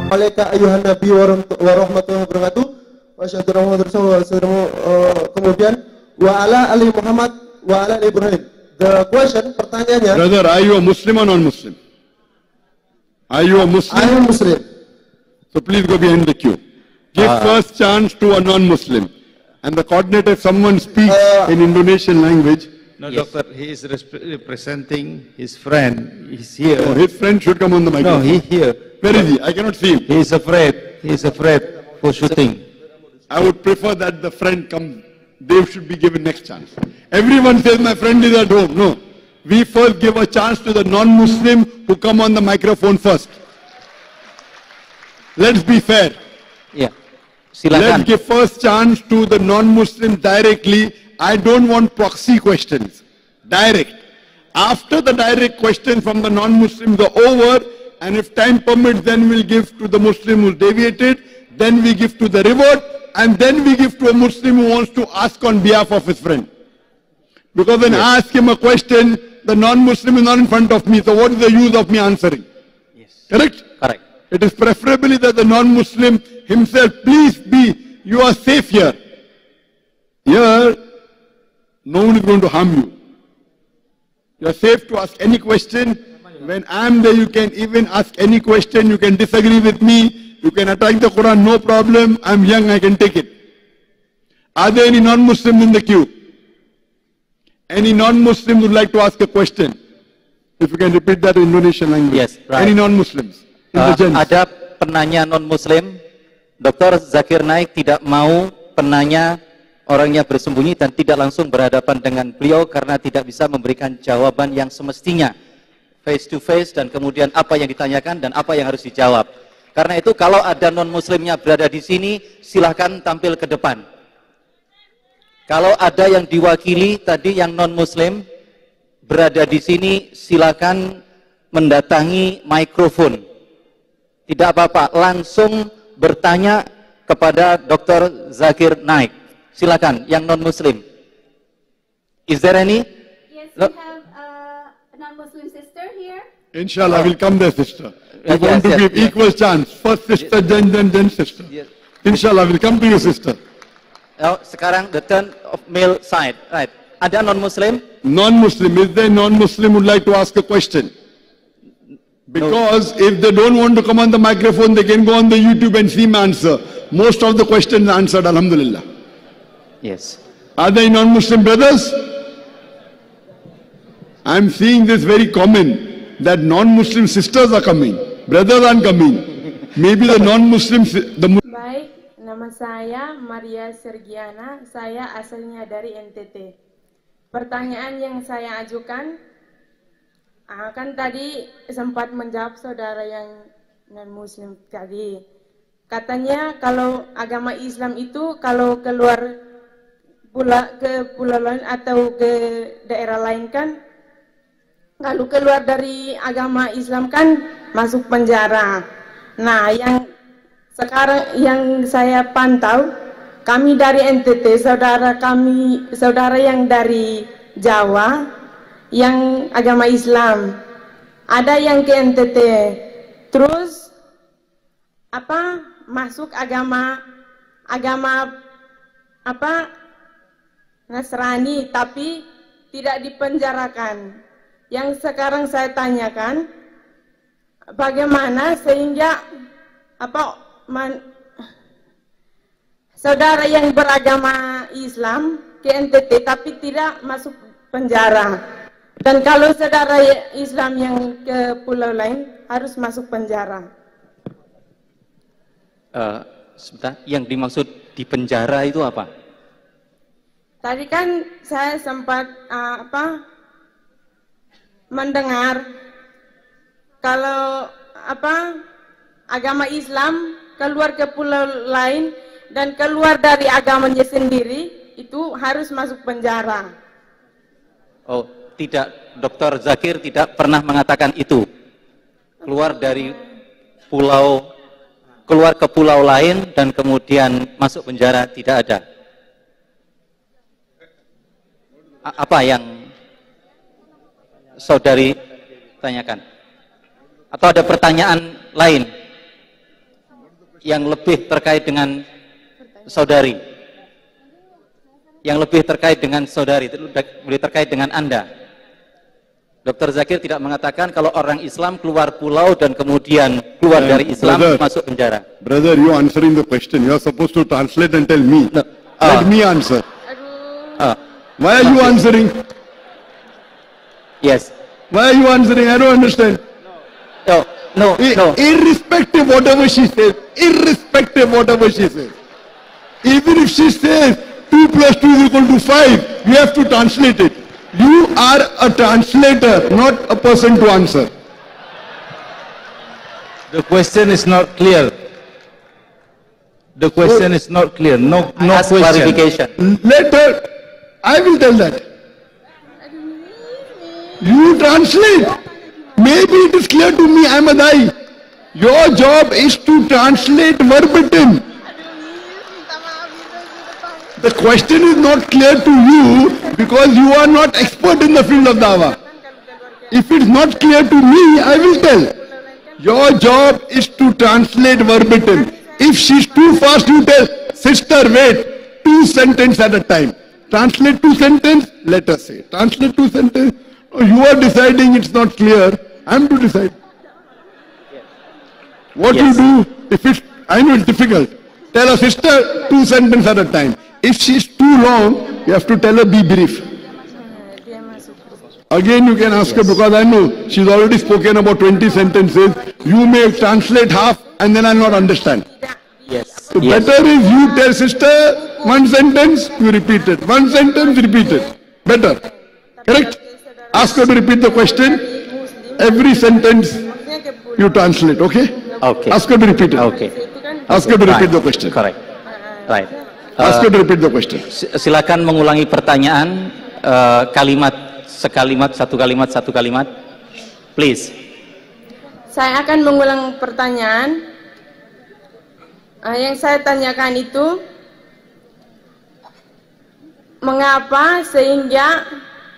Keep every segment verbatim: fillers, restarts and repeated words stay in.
Alaika ayuhan nabi warahmatullahi wabarakatuh. Wa asyhadu anna Muhammadar Rasulullah. Kemudian wa ala ali Muhammad wa ala ali Ibrahim. The question, pertanyaannya, brother, are you a Muslim or non-Muslim? Are you a Muslim? I am Muslim. So please go behind the queue. Give uh, first chance to a non-Muslim. And the coordinator, if someone speaks uh, in Indonesian language. No, yes. doctor, he is representing his friend. He's here. Oh, his friend should come on the microphone. No, he here. Where is he? I cannot see him. He is afraid. He is afraid for shooting. I would prefer that the friend come. They should be given next chance. Everyone says my friend is at home. No. We first give a chance to the non-Muslim who come on the microphone first. Let's be fair. Yeah. Silakan. Let's give first chance to the non-Muslim directly. I don't want proxy questions. Direct. After the direct questions from the non-Muslims are over, and if time permits, then we'll give to the Muslim who deviated, then we give to the reward, and then we give to a Muslim who wants to ask on behalf of his friend. Because when yes. I ask him a question, the non-Muslim is not in front of me, so what is the use of me answering? Yes. Correct? Correct. It is preferably that the non-Muslim himself, please be, you are safe here. Here, no one is going to harm you. You are safe to ask any question. When I am there, you can even ask any question. You can disagree with me. You can attack the Quran, no problem. I am young, I can take it. Are there any non-Muslims in the queue? Any non-Muslim would like to ask a question? If you can repeat that in Indonesian language. Yes, right. Any non-Muslims? Uh, ada penanya non-Muslim, Doktor Zakir Naik tidak mau penanya orangnya bersembunyi dan tidak langsung berhadapan dengan beliau karena tidak bisa memberikan jawaban yang semestinya face to face, dan kemudian apa yang ditanyakan dan apa yang harus dijawab. Karena itu kalau ada non-Muslimnya berada di sini, silahkan tampil ke depan. Kalau ada yang diwakili tadi yang non-Muslim berada di sini, silakan mendatangi mikrofon. Tidak apa-apa, langsung bertanya kepada Doktor Zakir Naik. Silakan, yang non-Muslim. Is there any? Yes, we have uh, a non-Muslim sister here. Inshallah, we'll come there, sister. We Yes, want to yes, give yes. equal chance. First sister, Yes. then, then, then sister. Yes. Inshallah, we'll come to you, sister. Oh, sekarang the turn of male side, right? Ada non-Muslim? Non-Muslim, is there non-Muslim would like to ask a question? Because no. if they don't want to come on the microphone, they can go on the YouTube and see my answer. Most of the questions answered, alhamdulillah. Yes. Are there non-Muslim brothers? I'm seeing this very common, that non-Muslim sisters are coming. Brothers aren't coming. Maybe the non-Muslims... The Baik, nama saya Maria Sergiana, saya asalnya dari N T T. Pertanyaan yang saya ajukan, ah, kan tadi sempat menjawab saudara yang non-Muslim tadi. Katanya kalau agama Islam itu kalau keluar pula ke pulau lain atau ke daerah lain kan, kalau keluar dari agama Islam kan masuk penjara. Nah, yang sekarang yang saya pantau, kami dari N T T, saudara kami, saudara yang dari Jawa, yang agama Islam, ada yang ke N T T, terus apa masuk agama agama apa Nasrani, tapi tidak dipenjarakan. Yang sekarang saya tanyakan, bagaimana sehingga apa man, saudara yang beragama Islam ke N T T tapi tidak masuk penjara, dan kalau saudara Islam yang ke pulau lain harus masuk penjara. Uh, sebentar, yang dimaksud di penjara itu apa? Tadi kan saya sempat uh, apa mendengar kalau apa agama Islam keluar ke pulau lain dan keluar dari agamanya sendiri itu harus masuk penjara. Oh, tidak, Doktor Zakir tidak pernah mengatakan itu. Keluar dari pulau, keluar ke pulau lain dan kemudian masuk penjara, tidak ada. A- apa yang saudari tanyakan? Atau ada pertanyaan lain? yang lebih terkait dengan saudari, yang lebih terkait dengan saudari, lebih terkait dengan Anda. Doktor Zakir tidak mengatakan kalau orang Islam keluar pulau dan kemudian keluar uh, dari Islam brother, masuk penjara. Brother, you answering the question. You are supposed to translate and tell me. No. Let uh, me answer. Uh, Why are you okay. answering? Yes. Why are you answering? I don't understand. No, no, I, no. Irrespective whatever she says, irrespective whatever she says, even if she says two plus two is equal to five, you have to translate it. You are a translator, not a person to answer. The question is not clear. The question so, is not clear. No, no ask question. Clarification. Let her. I will tell that. You translate. Maybe it is clear to me, Ahmed Deedat. Your job is to translate verbatim. The question is not clear to you because you are not expert in the field of Dawah. If it's not clear to me, I will tell. Your job is to translate verbatim. If she's too fast, you tell, sister, wait, two sentences at a time. Translate two sentences, let us say. Translate two sentences. Oh, you are deciding it's not clear. I am to decide. What yes. you do, if it's, I know it's difficult. Tell a sister, two sentences at a time. If she's too long, you have to tell her be brief. Again, you can ask yes. her because I know she's already spoken about twenty sentences. You may translate half and then I'll not understand. Yes. So yes. better is you tell sister one sentence, you repeat it. One sentence, repeat it. Better. Correct? Ask her to repeat the question. Every sentence you translate. Okay? Okay. Ask her to repeat it. Okay. Ask her to repeat right. the question. Correct. Right. Ask her to repeat the question. Silakan mengulangi pertanyaan uh, kalimat sekalimat satu kalimat satu kalimat, please. Saya akan mengulang pertanyaan. Uh, yang saya tanyakan itu, mengapa sehingga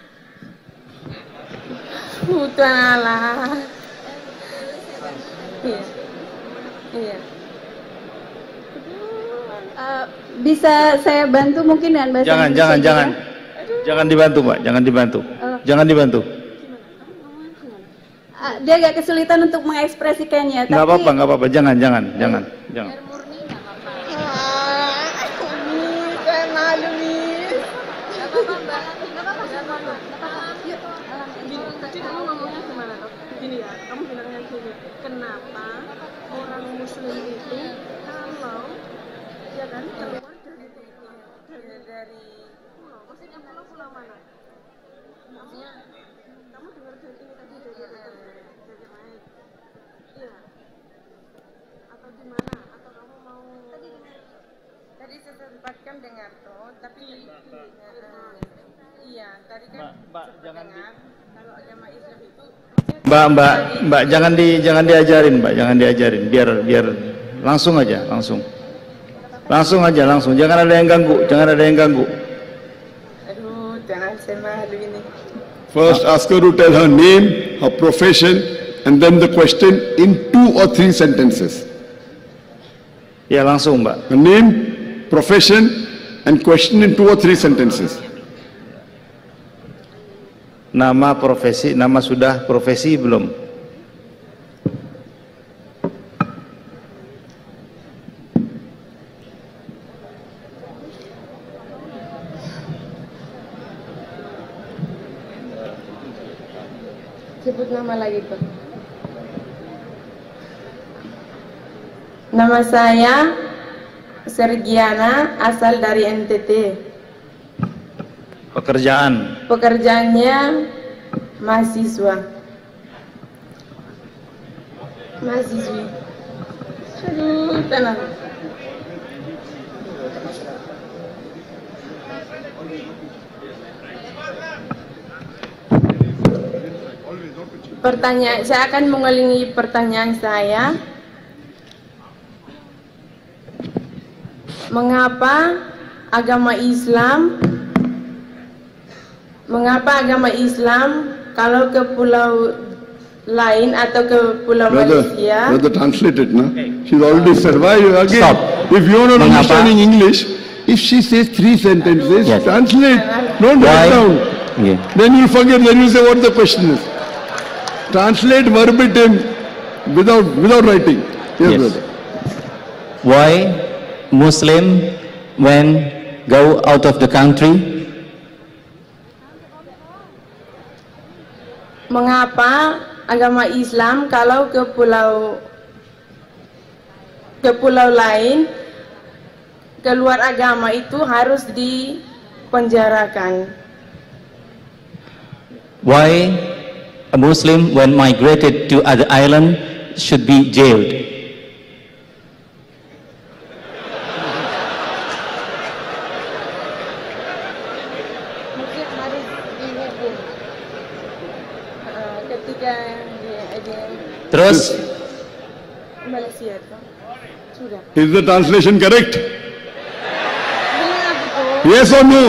Utala. Iya. Iya. Uh, bisa saya bantu mungkin dengan bahasa Jangan, Indonesia jangan, juga? jangan. Jangan dibantu, Mbak. Jangan dibantu. Uh, jangan dibantu. Uh, dia agak kesulitan untuk mengekspresikannya. Nggak tapi... apa-apa, nggak apa-apa. Jangan, jangan, jangan, jangan. Kenapa orang Muslim itu kalau ya kan keluar dari dari dari pulau, maksudnya pulau pulau mana? Maksudnya kamu dengar dari ini tadi dari dari Naik, iya? Atau gimana? Atau kamu mau? Tadi tadi saya sempatkan dengar tuh, tapi iya tadi kan Mbak, jangan dengar kalau agama Islam itu. Mbak, Mbak, Mbak, jangan di, jangan diajarin, Mbak, jangan diajarin, biar, biar langsung aja, langsung, langsung aja, langsung, jangan ada yang ganggu, jangan ada yang ganggu. Aduh, jangan saya malu ini. First, ask her to tell her name, her profession, and then the question in two or three sentences. Ya, langsung, Mbak. Her name, profession, and question in two or three sentences. Nama, profesi, nama sudah, profesi belum? Sebut nama lagi tuh. Nama saya Sergiana, asal dari N T T. Pekerjaan. Pekerjaannya mahasiswa. Mahasiswi. Aduh, tenang. Pertanyaan, saya akan mengulangi pertanyaan saya. Mengapa agama Islam Mengapa agama Islam kalau ke pulau lain atau ke Pulau Brother, Malaysia. brother, translate it, no? She's already said. Why you again? Stop. If you're not Mengapa? understanding English, if she says three sentences, Yes. translate. Don't Why? write down. Yeah. Then you forget. Then you say what the question is. Translate verbatim without without writing. Yes, Yes. brother. Why Muslim when go out of the country? Mengapa agama Islam kalau ke pulau ke pulau lain keluar agama itu harus dipenjarakan? Why a Muslim when migrated to other island should be jailed? Mungkin harus dihukum. Uh, ketika dia ada Terus Malaysia itu sudah. Is the translation correct? Benar betul. Yes or no?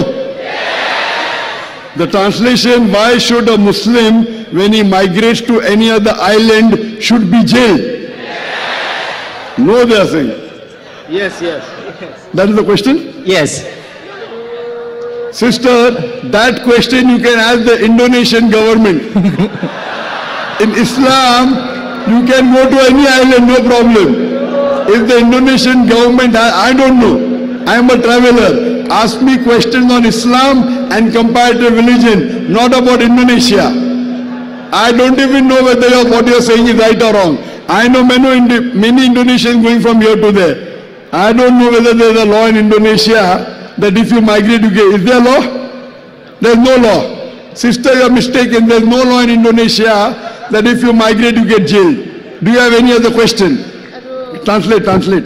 The translation, why should a Muslim, when he migrates to any other island, should be jailed? No, they are saying. yes, yes, That is the question? yes. Sister, that question you can ask the Indonesian government. In Islam, you can go to any island, no problem. If the Indonesian government, I, I don't know, I am a traveler, ask me questions on Islam and comparative religion, not about Indonesia. I don't even know whether you're, what you're saying is right or wrong. I know many, Indi- many Indonesians going from here to there. I don't know whether there's a law in Indonesia that if you migrate, you get. Is there a law? There's no law. Sister, you're mistaken. There's no law in Indonesia that if you migrate, you get jailed. Do you have any other question? Translate, translate.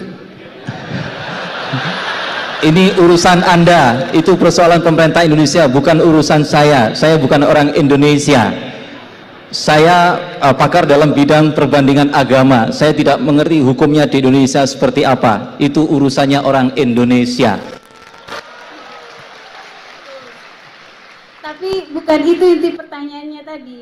Ini urusan Anda, itu persoalan pemerintah Indonesia, bukan urusan saya. Saya bukan orang Indonesia. Saya uh, pakar dalam bidang perbandingan agama. Saya tidak mengerti hukumnya di Indonesia seperti apa. Itu urusannya orang Indonesia. Tapi bukan itu inti pertanyaannya tadi.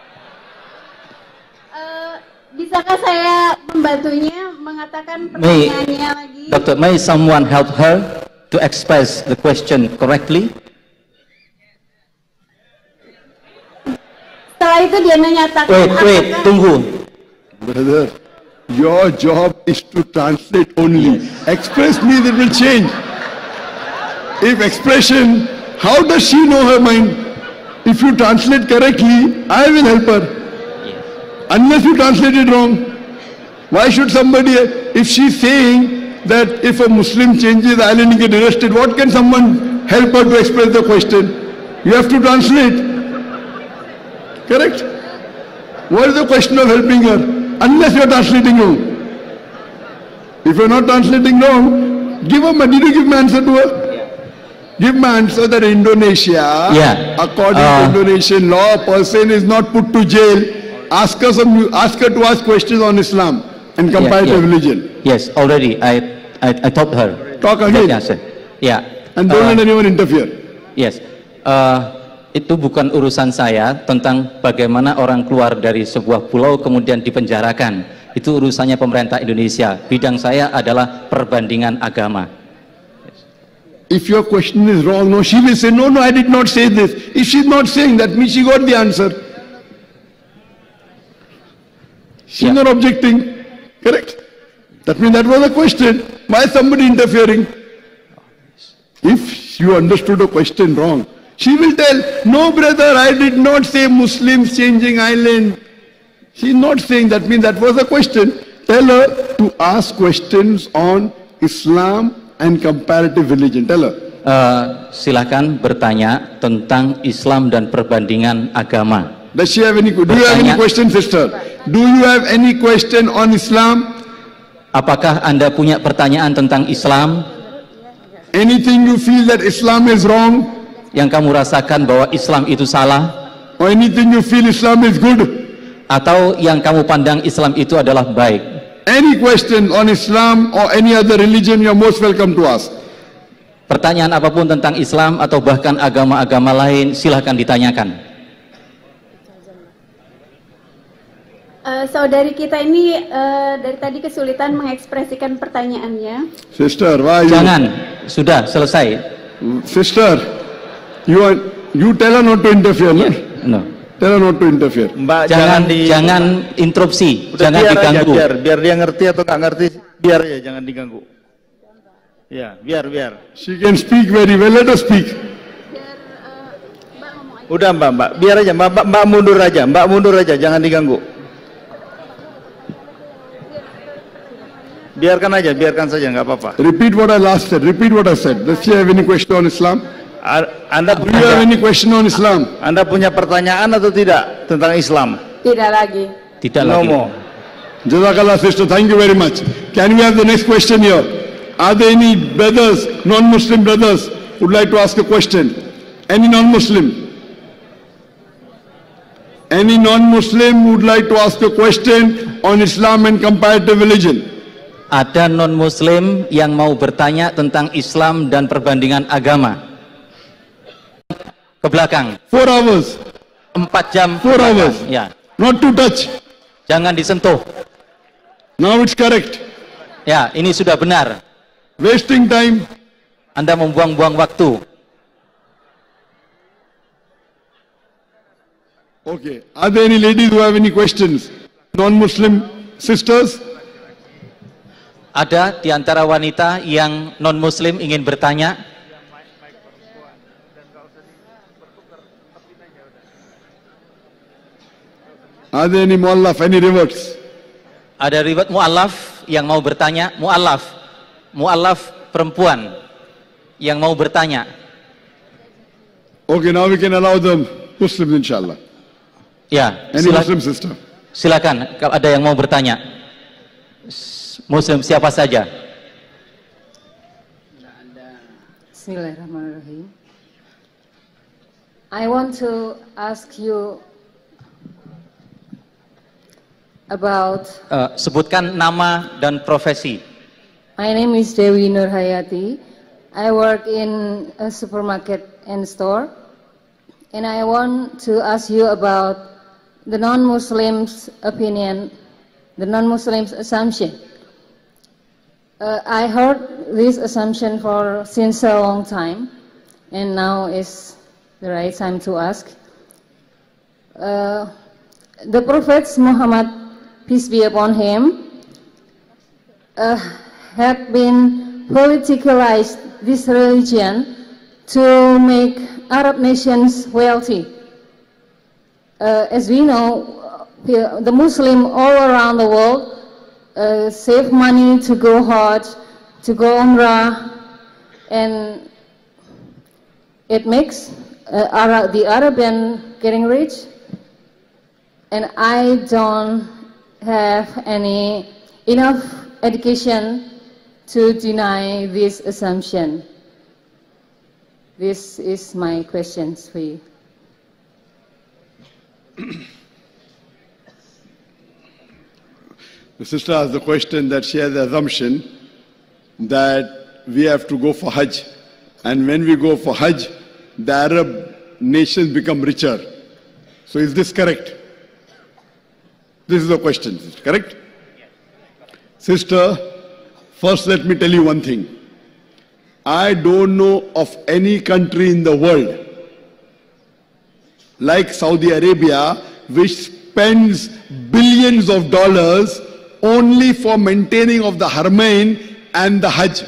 Eh, bisakah saya membantunya mengatakan May, pertanyaannya lagi? Doctor, may someone help her to express the question correctly? Setelah itu dia menyatakan Wait, wait, apakah- tunggu. Brother, your job is to translate only. Express means it will change. If expression, how does she know her mind? If you translate correctly, I will help her. Unless you translate it wrong. Why should somebody, if she's saying that if a Muslim changes the island, he get arrested, what can someone help her to express the question? You have to translate. Correct? What is the question of helping her? Unless you are translating wrong. If you are not translating wrong, give her, did you give my answer to her? Give my answer that Indonesia, Yeah. according Uh, to Indonesian law, a person is not put to jail. Ask her some, ask her to ask questions on Islam and comparative yeah. religion. Yes, already I, I, I told her. Talk again. That answer. Yeah. And don't Uh, let anyone interfere. Yes, uh, itu bukan urusan saya tentang bagaimana orang keluar dari sebuah pulau kemudian dipenjarakan. Itu urusannya pemerintah Indonesia. Bidang saya adalah perbandingan agama. If your question is wrong, no, she will say, no, no, I did not say this. If she's not saying, that means she got the answer. She's Yeah. not objecting. Correct? That means that was a question. Why is somebody interfering? If you understood a question wrong, she will tell, no, brother, I did not say Muslims changing island. She's not saying that, means that was a question. Tell her to ask questions on Islam and comparative religion. Tell her. Uh, silakan bertanya tentang Islam dan perbandingan agama. Does she have any, do you have any Bertanya. question, sister? Do you have any question on Islam? Apakah Anda punya pertanyaan tentang Islam? Anything you feel that Islam is wrong? Yang kamu rasakan bahwa Islam itu salah? Or anything you feel Islam is good? Atau yang kamu pandang Islam itu adalah baik? Any question on Islam or any other religion, you're most welcome to ask. Pertanyaan apapun tentang Islam atau bahkan agama-agama lain, silahkan ditanyakan. Uh, saudari kita ini uh, dari tadi kesulitan mengekspresikan pertanyaannya. Sister, why you? Jangan, sudah selesai. Sister, you are, you tell her not to interfere, no? No. Tell her not to interfere. Mbak, Jangan, jangan di jangan interupsi, Udah jangan biar diganggu. Aja, biar biar dia ngerti atau nggak ngerti, biar ya, jangan diganggu. Ya, biar biar. She can speak very well. Let her speak. Udah Mbak, Mbak, biar aja, Mbak, Mbak, Mbak mundur aja, Mbak mundur aja, jangan diganggu. Biarkan aja, biarkan saja, nggak apa-apa. Repeat what I last said. Repeat what I said. Does she have any question on Islam? Anda Do you have any question on Islam? Anda punya pertanyaan atau tidak tentang Islam? Tidak lagi. Tidak No lagi. more. Jazakallah, sister. Thank you very much. Can we have the next question here? Are there any brothers, non-Muslim brothers, who would like to ask a question? Any non-Muslim? Any non-Muslim who would like to ask a question on Islam and comparative religion? Ada non-Muslim yang mau bertanya tentang Islam dan perbandingan agama? Ke belakang. Four hours. Empat jam. Four hours. Ya. Not to touch. Jangan disentuh. Now it's correct. Ya, ini sudah benar. Wasting time. Anda membuang-buang waktu. Okay. Are there any ladies who have any questions? Non-Muslim sisters? Ada di antara wanita yang non-Muslim ingin bertanya? Are there any mu'allaf, any reverts? Ada riwayat mu'allaf yang mau bertanya? Mu'allaf. Mu'allaf perempuan yang mau bertanya. Okay, now we can allow the Muslims, inshallah. Ya, Any sila- Muslim sister? silakan kalau ada yang mau bertanya. Muslim siapa saja? Bismillahirrahmanirrahim. I want to ask you about. Uh, sebutkan nama dan profesi. My name is Dewi Nurhayati. I work in a supermarket and store, and I want to ask you about the non-Muslims' opinion, the non-Muslims' assumption. Uh, I heard this assumption for since a long time, and now is the right time to ask. Uh, the Prophet Muhammad, peace be upon him, uh, had been politicalized this religion to make Arab nations wealthy. Uh, as we know, the Muslim all around the world Uh, save money to go Hajj, to go Umrah, and it makes uh, Arab, the Arabian getting rich, and I don't have any enough education to deny this assumption. This is my questions for you. The sister asked the question that she has the assumption that we have to go for Hajj. And when we go for Hajj, the Arab nations become richer. So is this correct? This is the question, sister, correct? Sister, first let me tell you one thing. I don't know of any country in the world like Saudi Arabia which spends billions of dollars only for maintaining of the Haramain and the Hajj.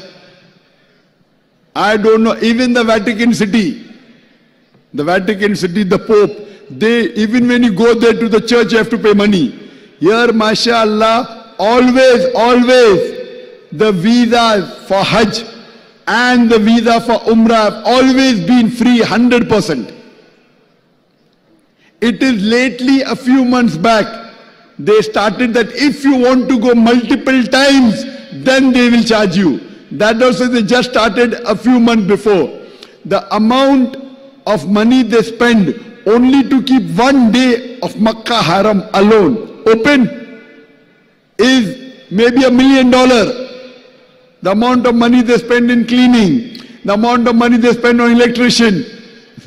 I don't know, even the Vatican City, the Vatican City, the Pope, they, even when you go there to the church, you have to pay money. Here, mashallah, always, always, the visas for Hajj and the visa for Umrah have always been free, one hundred percent. It is lately, a few months back, they started that if you want to go multiple times, then they will charge you. That also they just started a few months before. The amount of money they spend only to keep one day of Makkah Haram alone open is maybe a million dollar. The amount of money they spend in cleaning, the amount of money they spend on electrician,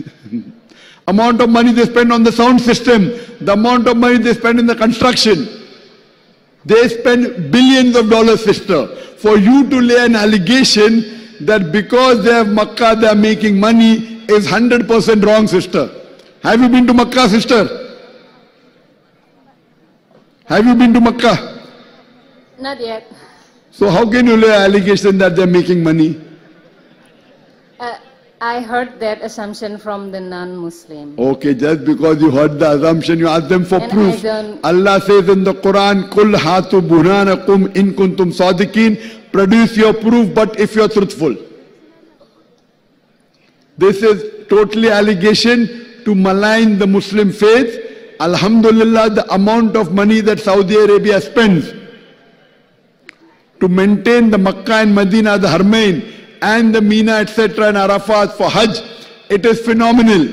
amount of money they spend on the sound system, the amount of money they spend in the construction. They spend billions of dollars, sister. For you to lay an allegation that because they have Makkah, they are making money is one hundred percent wrong, sister. Have you been to Makkah, sister? Have you been to Makkah? Not yet. So how can you lay an allegation that they are making money? Uh, I heard that assumption from the non-Muslim. Okay, just because you heard the assumption, you ask them for And proof. I don't- Allah says in the Quran, "Kul hatu burhanakum in kuntum sadiqin." Produce your proof, but if you are truthful. This is totally allegation to malign the Muslim faith. Alhamdulillah, the amount of money that Saudi Arabia spends to maintain the Makkah and Medina, the Harmain, and the Mina, et cetera, and Arafat for Hajj, it is phenomenal.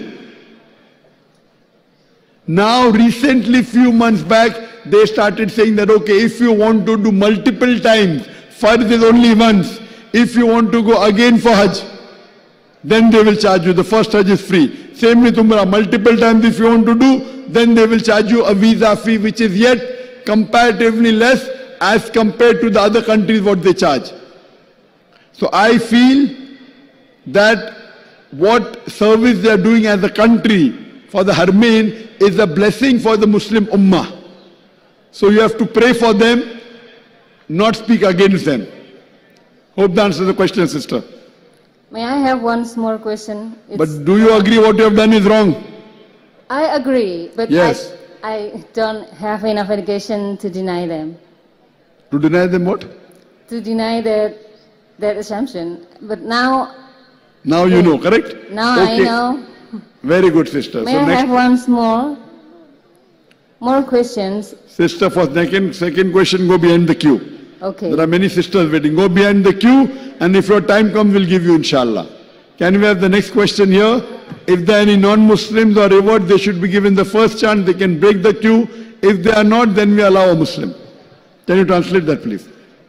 Now, recently, few months back, they started saying that, okay, if you want to do multiple times, Fard is only once. If you want to go again for Hajj, then they will charge you. The first Hajj is free. Same with Umrah. Multiple times if you want to do, then they will charge you a visa fee, which is yet comparatively less as compared to the other countries what they charge. So I feel that what service they are doing as a country for the Harmain is a blessing for the Muslim Ummah. So you have to pray for them, not speak against them. Hope that answers the question, sister. May I have one more question? It's But do you agree what you have done is wrong? I agree, but Yes. I, I don't have enough education to deny them. To deny them what? To deny that that assumption. But now, Now you know, correct? now I know. Very good, sister. May so I next, have once more? More questions? sister, for second, second question, go behind the queue. Okay. There are many sisters waiting. Go behind the queue, and if your time comes, we'll give you, inshallah. Can we have the next question here? If there are any non-Muslims or rewards, they should be given the first chance. They can break the queue. If they are not, then we allow a Muslim. Can you translate that, please?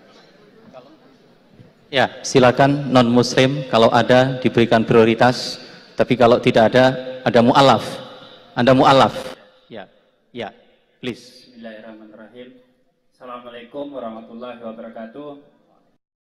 Ya, silakan non-Muslim kalau ada diberikan prioritas, tapi kalau tidak ada, ada mu'alaf. Anda mu'alaf. Ya, ya, please. Bismillahirrahmanirrahim. Assalamualaikum warahmatullahi wabarakatuh.